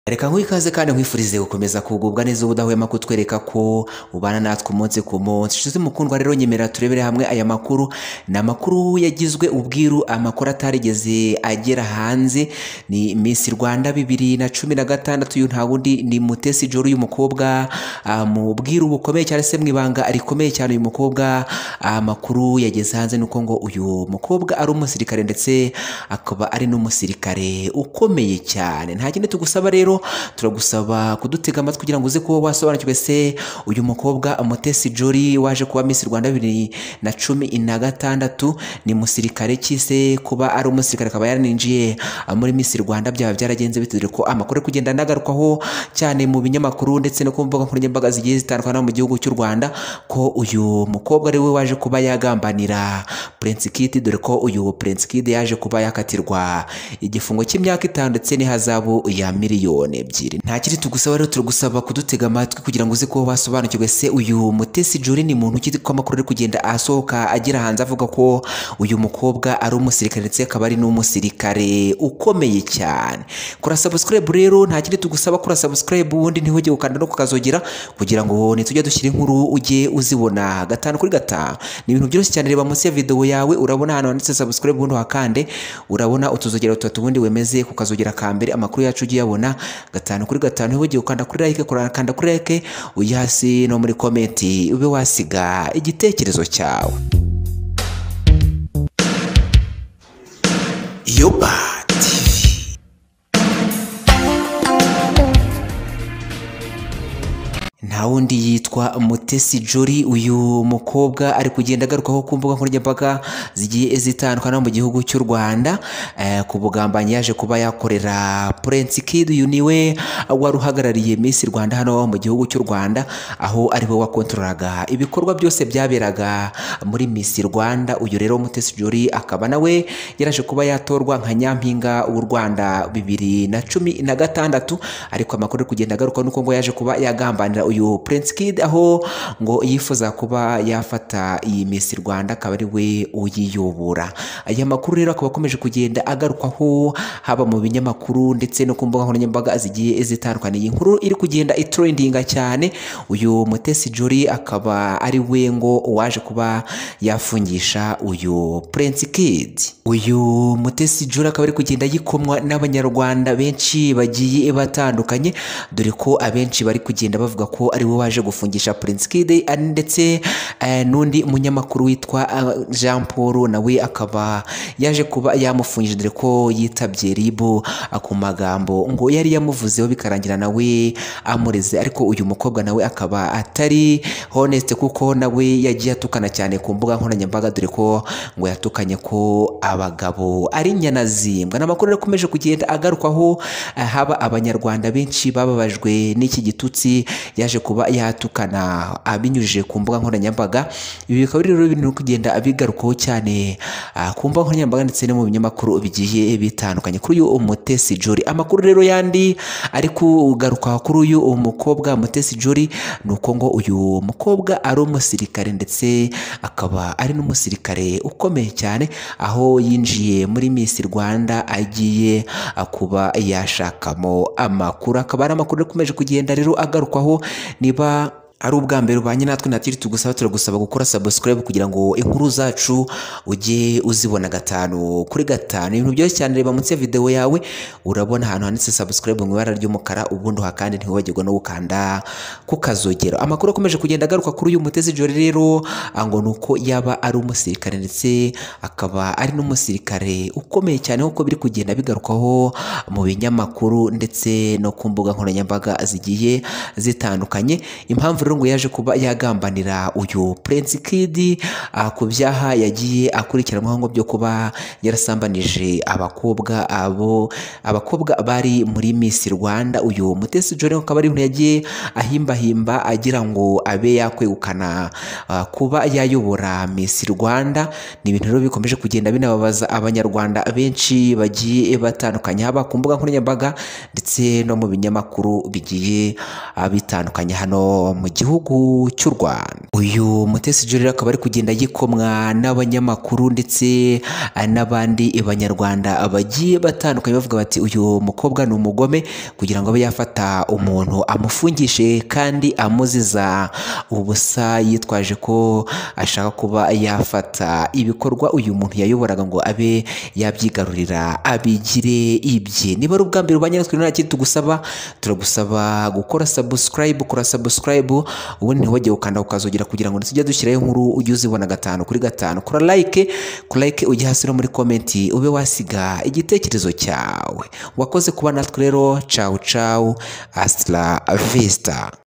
Reka nkwikaze kandi nkwifurize gukomeza kugubwa neza ubudahwema kutwereka ko ubana natwe umunsi ku munsi. Nshuti mukundwa rero nyemera turebere hamwe aya makuru. Ni amakuru yagizwe ubwiru, amakuru atarigeze agera hanze. Ni Miss Rwanda 2016, uyu nta wundi ni Mutesi Jolly, uyu mukobwa mu bwiru bukomeye cyane se mwibanga rikomeye cyane. Uyu mukobwa amakuru yageze hanze nuko ngo uyu mukobwa ari umusirikare ndetse akaba ari n'umusirikare ukomeye cyane. Nta kindi tugusaba rero, turagusaba kudutega amatwi kugira ngo uze kuba wasobanukirwe se uyu mukobwa Mutesi Jolly waje kuba Miss Rwanda 2016 ni musirikare kise kuba ari umusirikare akaba yarinjiye muri Miss Rwanda byaba byaragenze bitire ko amakuru kugenda nagarukwaho cyane mu binyamakuru ndetse no kumvuga nkoranyambaga zigiye zitandukana mu gihugu cy'u Rwanda ko uyu mukobwa ari we waje kuba yagambanira Prince Kid, dore ko uyu Prince Kid yaje kuba yakatirwa igifungo cy'imyaka 5 ndetse n'ihazabu ya miliyoni 2. Nta kiri tugusaba rero, turagusaba kudutega amatwi kugira ngo uze ko wasobanukirwe se uyu Mutesi Jolly ni muntu ki ko amakuru ari kugenda asohoka agira hanze avuga ko uyu mukobwa ari umusirikare ndetse akaba ari n'umusirikare ukomeye cyane. Kora subscribe rero, nta kiri tugusaba, kora subscribe ubundi ntihujye gukanda no kukazogera kugira ngo nitujya dushyira inkuru ujye uzibona 5 kuri 5. Ni ibintu byose cyane. Reba munsi ya video yawe urabona hano handitse subscribe ubundi hakande, urabona utuzogera utatu ubundi wemeze kukazogera kambere amakuru yacu ugiye yabona 5 kuri 5. Ntihujye gukanda kuri like, kanda kuri like ujye hasi no muri comment ube wasiga igitekerezo cyawe. Yoba TV. Nta wundi yitwa Mutesi Jolly, uyu mukobwa ari kugenda agarukaho ku mbuga nkoranyambaga zigiye zitandukana mu gihugu cy'u Rwanda ku bugambanyi yaje kuba yakorera Prince Kid. Uyu niwe wari uhagarariye Miss Rwanda hano mu gihugu cy'u Rwanda, aho ari we wakontroraga ibikorwa byose byaberaga muri Miss Rwanda. Uyu rero Mutesi Jolly akaba nawe yaraje kuba yatorwa nka nyampinga w'u Rwanda 2016, ariko amakuru ari kugenda agaruka nuko ngo yaje kuba yagambanira uyu Prince Kid, aho ngo yifuza kuba yafata iyi Miss Rwanda akaba ari we uyiyobora. Aya makuru rero akaba akomeje kugenda agarukwaho haba mu binyamakuru ndetse no ku mbuga nkoranyambaga zigiye zitandukanye. Iyi nkuru iri kugenda itrendinga cyane. Uyu Mutesi Jolly akaba ari we ngo waje kuba yafungisha uyu Prince Kid. Uyu Mutesi Jolly akaba ari kugenda yikomwa n'abanyarwanda benshi bagiye batandukanye, dore ko abenshi bari kugenda bavuga ko ari we waje gufungisha Prince Kid, ndetse n'undi munyamakuru witwa Jean Paul nawe akaba yaje kuba yamufungije, dore ko yitabye RIB ku magambo ngo yari yamuvuzeho bikarangira nawe amureze. Ariko uyu mukobwa nawe akaba atari honest kuko nawe yagiye atukana cyane ku mbuga nkoranyambaga, dore ko ngo yatukanye ko abagabo ari nyanazimbwa. N'amakuru yakomeje kugenda agarukwaho haba abanyarwanda benshi bababajwe n'iki gitutsi yaje kuba yatukana abinyujije ku mbuga nkoranyambaga. Ibi bikaba rero ibintu kugenda abigarukaho cyane ku mbuga nkoranyambaga ndetse no mu binyamakuru bigiye bitandukanye kuri uyu Mutesi Jolly. Amakuru rero yandi ari kugaruka kuri uyu mukobwa Mutesi Jolly nuko ngo uyu mukobwa ari umusirikare ndetse akaba ari n'umusirikare ukomeye cyane, aho yinjiye muri Miss Rwanda agiye kuba yashakamo amakuru. Akaba ari amakuru akomeje kugenda rero agarukwaho. Niba ari ubwa mbere ubanye natwe natiri tugusaba, turagusaba gukora subscribe kugira ngo inkuru zacu ujye uzibona 5 kuri 5. Ibintu byose cyane. Reba munsi ya video yawe urabona ahantu handitse subscribe mu ibara ry'umukara, ubundi hakandi ntiwibagirwe no gukanda ku kazogero. Amakuru akomeje kugenda agaruka kuri uyu Mutesi Jolly rero ngo nuko yaba ari umusirikare ndetse akaba ari n'umusirikare ukomeye cyane, nkuko biri kugenda bigarukaho mu binyamakuru ndetse no ku mbuga nkoranyambaga zigiye zitandukanye. Impamvu rero ngo yaje kuba yagambanira uyu Prince Kid ku byaha yagiye akurikiranwaho ngo byo kuba yarasambanije abakobwa bari muri Miss Rwanda. Uyu Mutesi Jolly akaba ari yagiye ahimbahimba agira ngo abe yakwegukana kuba yayobora Miss Rwanda. Ni ibintu rero bikomeje kugenda binababaza abanyarwanda benshi bagiye batandukanye haba ku mbuga nkoranyambaga ndetse no mu binyamakuru bigiye bitandukanye hano mu gihugu cy'u Rwanda. Uyu Mutesi Jolly akaba ari kugenda yikomwa n'abanyamakuru ndetse n'abandi banyarwanda bagiye batandukanye bavuga bati uyu mukobwa ni umugome kugira ngo abe yafata umuntu amufungishe kandi amuziza ubusa yitwaje ko ashaka kuba yafata ibikorwa uyu muntu yayoboraga ngo abe yabyigarurira abigire ibye. Niba ari ubwa mbere ubanye natwe nta kintu tugusaba, turagusaba gukora subscribe, ubundi ntiwajye ukanda ukazogera kugira ngo tujye dushyiraho inkuru ujye uzibona 5/5. Kora like ujye hasi no muri comment ube wasiga igitekerezo cyawe. Wakoze kuba natwe rero, ciao hasta la vista.